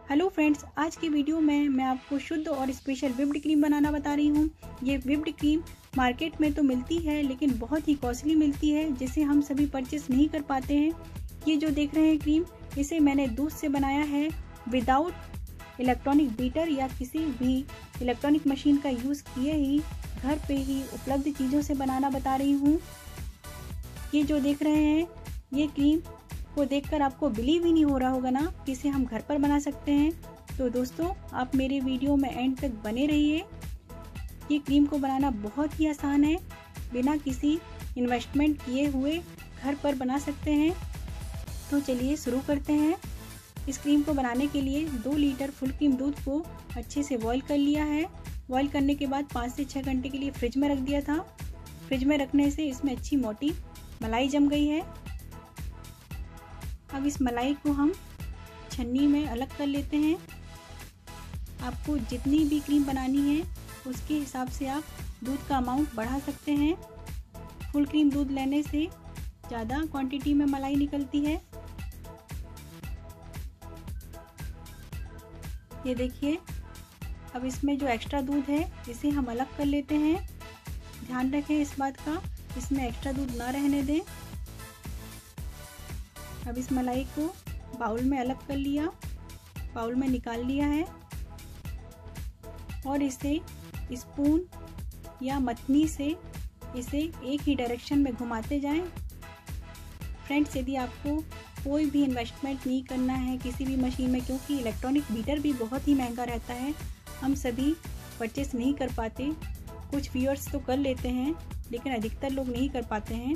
Hello friends, आज की video में मैं आपको शुद्ध और स्पेशल व्हिप्ड क्रीम बनाना बता रही हूँ। ये व्हिप्ड क्रीम मार्केट में तो मिलती है लेकिन बहुत ही कॉस्टली मिलती है, जिसे हम सभी परचेस नहीं कर पाते हैं। ये जो देख रहे हैं क्रीम, इसे मैंने दूध से बनाया है, विदाउट इलेक्ट्रॉनिक बीटर या किसी भी इलेक्ट्रॉनिक मशीन का यूज़ किए ही घर पे ही उपलब्ध चीज़ों से बनाना बता रही हूँ। ये जो देख रहे हैं, ये क्रीम को देखकर आपको बिलीव ही नहीं हो रहा होगा ना कि इसे हम घर पर बना सकते हैं। तो दोस्तों, आप मेरे वीडियो में एंड तक बने रहिए। ये क्रीम को बनाना बहुत ही आसान है, बिना किसी इन्वेस्टमेंट किए हुए घर पर बना सकते हैं। तो चलिए शुरू करते हैं। इस क्रीम को बनाने के लिए 2 लीटर फुल क्रीम दूध को अच्छे से बॉईल कर लिया है। बॉईल करने के बाद 5 से 6 घंटे के लिए फ्रिज में रख दिया था। फ्रिज में रखने से इसमें अच्छी मोटी मलाई जम गई है। अब इस मलाई को हम छन्नी में अलग कर लेते हैं। आपको जितनी भी क्रीम बनानी है उसके हिसाब से आप दूध का अमाउंट बढ़ा सकते हैं। फुल क्रीम दूध लेने से ज़्यादा क्वांटिटी में मलाई निकलती है। ये देखिए, अब इसमें जो एक्स्ट्रा दूध है इसे हम अलग कर लेते हैं। ध्यान रखें इस बात का, इसमें एक्स्ट्रा दूध ना रहने दें। अब इस मलाई को बाउल में अलग कर लिया, बाउल में निकाल लिया है और इसे स्पून या मथनी से इसे एक ही डायरेक्शन में घुमाते जाएं। फ्रेंड्स, यदि आपको कोई भी इन्वेस्टमेंट नहीं करना है किसी भी मशीन में, क्योंकि इलेक्ट्रॉनिक बीटर भी बहुत ही महंगा रहता है, हम सभी परचेस नहीं कर पाते। कुछ व्यूअर्स तो कर लेते हैं लेकिन अधिकतर लोग नहीं कर पाते हैं।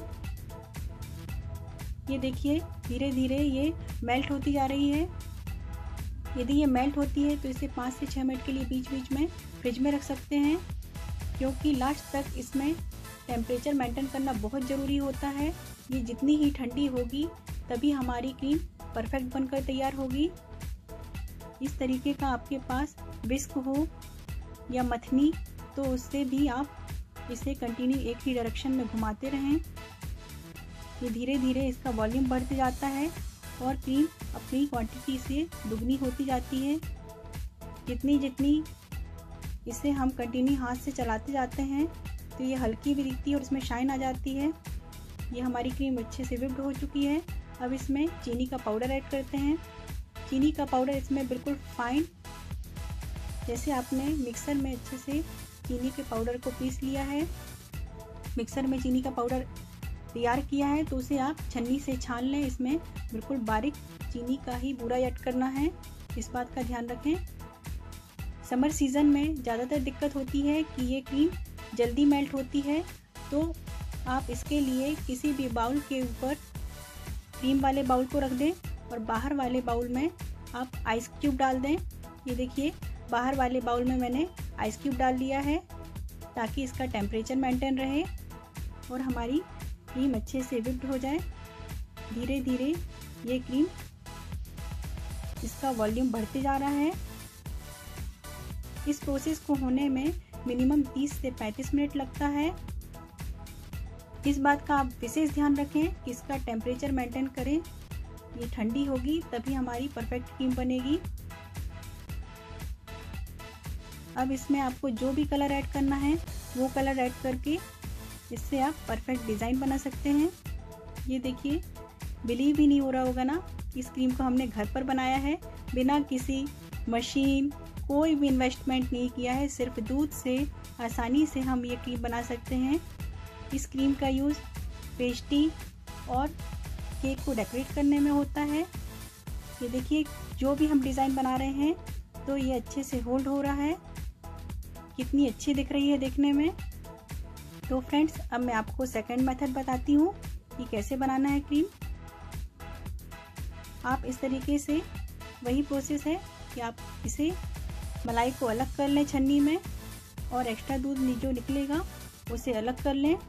ये देखिए, धीरे धीरे ये मेल्ट होती जा रही है। यदि ये मेल्ट होती है तो इसे 5 से 6 मिनट के लिए बीच बीच में फ्रिज में रख सकते हैं, क्योंकि लास्ट तक इसमें टेम्परेचर मेंटेन करना बहुत ज़रूरी होता है। ये जितनी ही ठंडी होगी तभी हमारी क्रीम परफेक्ट बनकर तैयार होगी। इस तरीके का आपके पास विस्क हो या मथनी, तो उससे भी आप इसे कंटिन्यू एक ही डायरेक्शन में घुमाते रहें। ये धीरे धीरे इसका वॉल्यूम बढ़ते जाता है और क्रीम अपनी क्वांटिटी से दुगनी होती जाती है। जितनी जितनी इसे हम कंटिन्यू हाथ से चलाते जाते हैं तो ये हल्की भी दिखती है और इसमें शाइन आ जाती है। ये हमारी क्रीम अच्छे से व्हिप्ड हो चुकी है। अब इसमें चीनी का पाउडर ऐड करते हैं। चीनी का पाउडर इसमें बिल्कुल फाइन, जैसे आपने मिक्सर में अच्छे से चीनी के पाउडर को पीस लिया है, मिक्सर में चीनी का पाउडर तैयार किया है, तो उसे आप छन्नी से छान लें। इसमें बिल्कुल बारीक चीनी का ही बूरा ऐड करना है, इस बात का ध्यान रखें। समर सीज़न में ज़्यादातर दिक्कत होती है कि ये क्रीम जल्दी मेल्ट होती है, तो आप इसके लिए किसी भी बाउल के ऊपर क्रीम वाले बाउल को रख दें और बाहर वाले बाउल में आप आइस क्यूब डाल दें। ये देखिए, बाहर वाले बाउल में मैंने आइस क्यूब डाल दिया है ताकि इसका टेम्परेचर मेंटेन रहे और हमारी क्रीम अच्छे से व्हिप्ड हो जाए। धीरे धीरे ये क्रीम, इसका वॉल्यूम बढ़ते जा रहा है। इस प्रोसेस को होने में मिनिमम 30 से 35 मिनट लगता है। इस बात का आप विशेष ध्यान रखें कि इसका टेम्परेचर मेंटेन करें। ये ठंडी होगी तभी हमारी परफेक्ट क्रीम बनेगी। अब इसमें आपको जो भी कलर ऐड करना है वो कलर ऐड करके इससे आप परफेक्ट डिज़ाइन बना सकते हैं। ये देखिए, बिलीव ही नहीं हो रहा होगा ना, इस क्रीम को हमने घर पर बनाया है, बिना किसी मशीन, कोई भी इन्वेस्टमेंट नहीं किया है। सिर्फ दूध से आसानी से हम ये क्रीम बना सकते हैं। इस क्रीम का यूज़ पेस्ट्री और केक को डेकोरेट करने में होता है। ये देखिए, जो भी हम डिज़ाइन बना रहे हैं तो ये अच्छे से होल्ड हो रहा है। कितनी अच्छी दिख रही है देखने में। तो फ्रेंड्स, अब मैं आपको सेकंड मेथड बताती हूँ कि कैसे बनाना है क्रीम। आप इस तरीके से, वही प्रोसेस है कि आप इसे मलाई को अलग कर लें छन्नी में और एक्स्ट्रा दूध जो निकलेगा उसे अलग कर लें।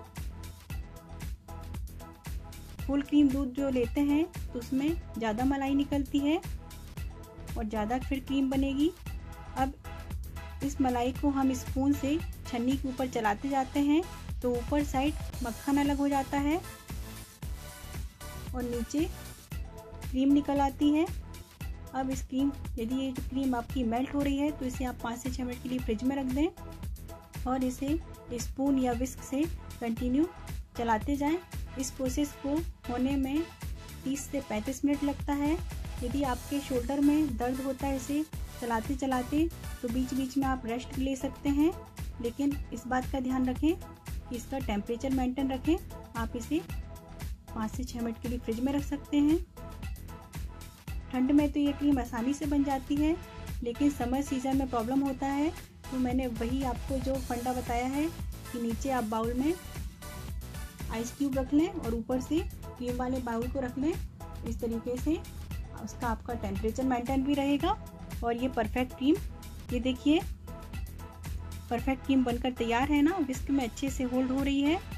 फुल क्रीम दूध जो लेते हैं तो उसमें ज़्यादा मलाई निकलती है और ज़्यादा फिर क्रीम बनेगी। अब इस मलाई को हम स्पून से छन्नी के ऊपर चलाते जाते हैं तो ऊपर साइड मक्खन अलग हो जाता है और नीचे क्रीम निकल आती है। अब इस क्रीम, यदि ये जो क्रीम आपकी मेल्ट हो रही है तो इसे आप 5 से 6 मिनट के लिए फ्रिज में रख दें और इसे स्पून या विस्क से कंटिन्यू चलाते जाएं। इस प्रोसेस को होने में 30 से 35 मिनट लगता है। यदि आपके शोल्डर में दर्द होता है इसे चलाते चलाते तो बीच बीच में आप रेस्ट ले सकते हैं, लेकिन इस बात का ध्यान रखें कि इसका टेम्परेचर मेंटेन रखें। आप इसे 5 से 6 मिनट के लिए फ्रिज में रख सकते हैं। ठंड में तो ये क्रीम आसानी से बन जाती है, लेकिन समर सीजन में प्रॉब्लम होता है, तो मैंने वही आपको जो फंडा बताया है कि नीचे आप बाउल में आइस क्यूब रख लें और ऊपर से क्रीम वाले बाउल को रख लें। इस तरीके से उसका आपका टेम्परेचर मेंटेन भी रहेगा और ये परफेक्ट क्रीम, ये देखिए परफेक्ट क्रीम बनकर तैयार है ना, विस्क में अच्छे से होल्ड हो रही है।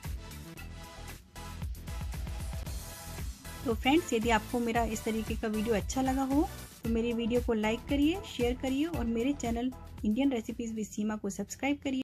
तो फ्रेंड्स, यदि आपको मेरा इस तरीके का वीडियो अच्छा लगा हो तो मेरी वीडियो को लाइक करिए, शेयर करिए और मेरे channel Indian recipes with Seema को सब्सक्राइब करिए।